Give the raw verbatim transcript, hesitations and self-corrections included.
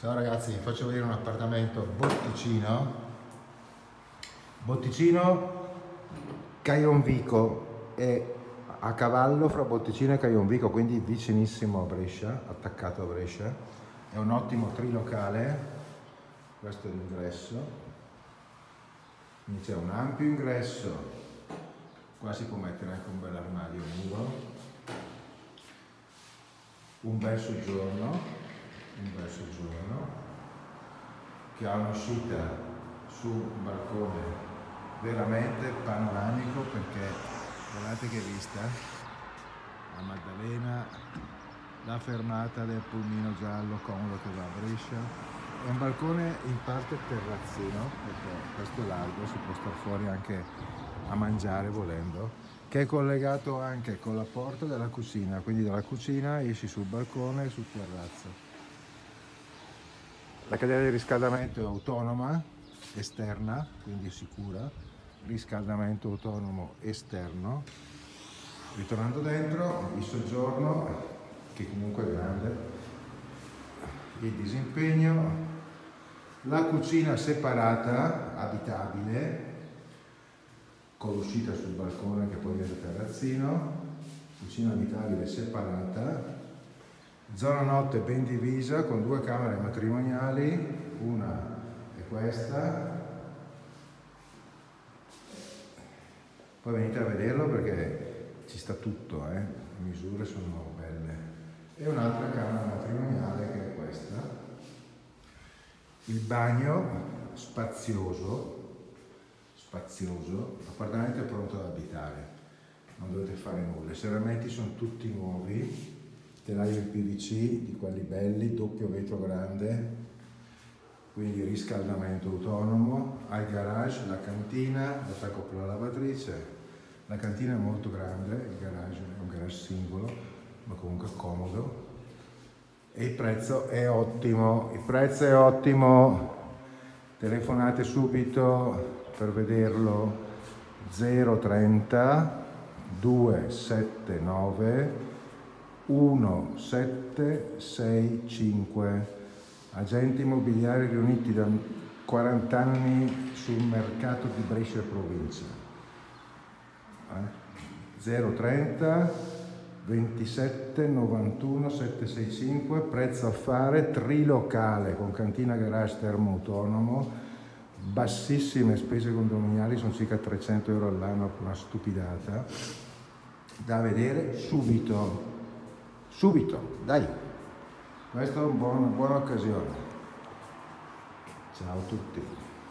Ciao ragazzi, vi faccio vedere un appartamento Botticino. Botticino Caionvico, è a cavallo fra Botticino e Caionvico, quindi vicinissimo a Brescia, attaccato a Brescia. È un ottimo trilocale, questo è l'ingresso. Quindi c'è un ampio ingresso, qua si può mettere anche un bel armadio nudo, un bel soggiorno. un bel soggiorno che ha un'uscita su un balcone veramente panoramico, perché guardate che vista, la Maddalena, la fermata del pulmino giallo comodo che va a Brescia. È un balcone in parte terrazzino, perché questo è largo, si può star fuori anche a mangiare volendo, che è collegato anche con la porta della cucina, quindi dalla cucina esci sul balcone e sul terrazzo. La catena di riscaldamento è autonoma, esterna, quindi sicura, riscaldamento autonomo esterno. Ritornando dentro, il soggiorno, che comunque è grande, il disimpegno, la cucina separata, abitabile, con l'uscita sul balcone che poi diventa terrazzino, cucina abitabile separata, zona notte ben divisa con due camere matrimoniali, una è questa, poi venite a vederlo perché ci sta tutto, eh? Le misure sono belle, e un'altra camera matrimoniale che è questa, il bagno spazioso, spazioso, l'appartamento è pronto ad abitare, non dovete fare nulla, i serramenti sono tutti nuovi, telaio in P V C di quelli belli, doppio vetro grande, quindi riscaldamento autonomo, al garage la cantina, l'attacco per la lavatrice, la cantina è molto grande, il garage è un garage singolo, ma comunque comodo, e il prezzo è ottimo, il prezzo è ottimo, telefonate subito per vederlo, zero trenta duecentosettantanove uno sette sei cinque, agenti immobiliari riuniti da quaranta anni sul mercato di Brescia e provincia. Eh? zero trenta ventisette novantuno settecentosessantacinque, prezzo affare, trilocale con cantina, garage, termo autonomo, bassissime spese condominiali, sono circa trecento euro all'anno, una stupidata, da vedere subito. Subito, dai, questa è una buona, buona occasione. Ciao a tutti.